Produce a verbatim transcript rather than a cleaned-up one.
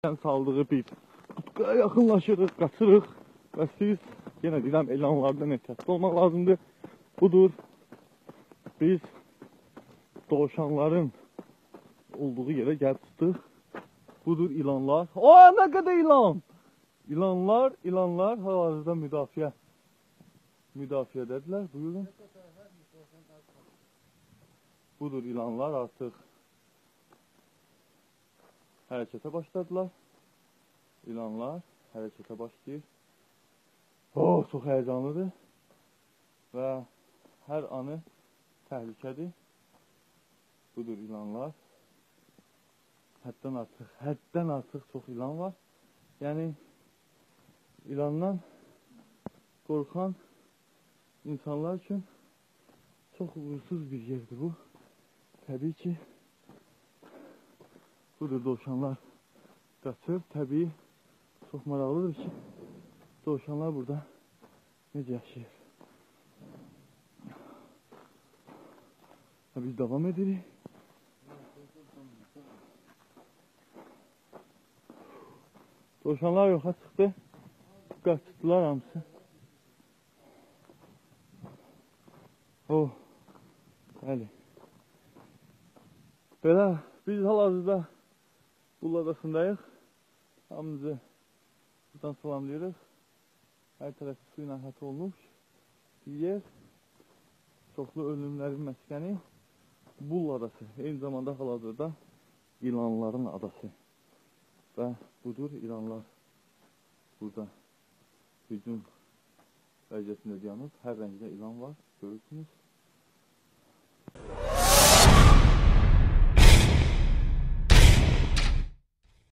saldığı bir tutqaya yaxınlaşırıq, qaçırıq və siz, yenə deyirəm, elanlardan ehtiyatlı olmaq lazımdır. Budur, biz dovşanların olduğu yerə gəlib çıxdıq. Budur ilanlar. Aa, nə qədər ilan! İlanlar, ilanlar hal-hazırda müdafiə. Müdafiədədirlər, buyurun. Budur ilanlar artıq hərəkətə başladılar. İlanlar hərəkətə başlayır. Oh, çox həyəcanlıdır. Və hər anı təhlükədir. Budur ilanlar. Həddən artıq, həddən artıq çox ilan var. Yəni, ilandan qorxan insanlar üçün çox uğursuz bir yerdir bu. Təbii ki, budur dovşanlar qaçır. Təbii, çox maraqlıdır ki, dovşanlar burada necə yaşayır. Biz davam edirik. Dovşanlar yoxa çıxdı. Qaçdılar hamısı. Oh, bəli. Belə, biz hal-hazırda Bul adasındayıq. Hamımızı buradan salamlayırıq. Hər tərəfi su ilə əhatə olunmuş bir yer. Çoxlu ölümlərin məskəni Bul adası. Eyni zamanda hal-hazırda ilanların adası. Və budur ilanlar burada hücum vəziyyətində dayanıb. Hər rəngdə ilan var, görürsünüz.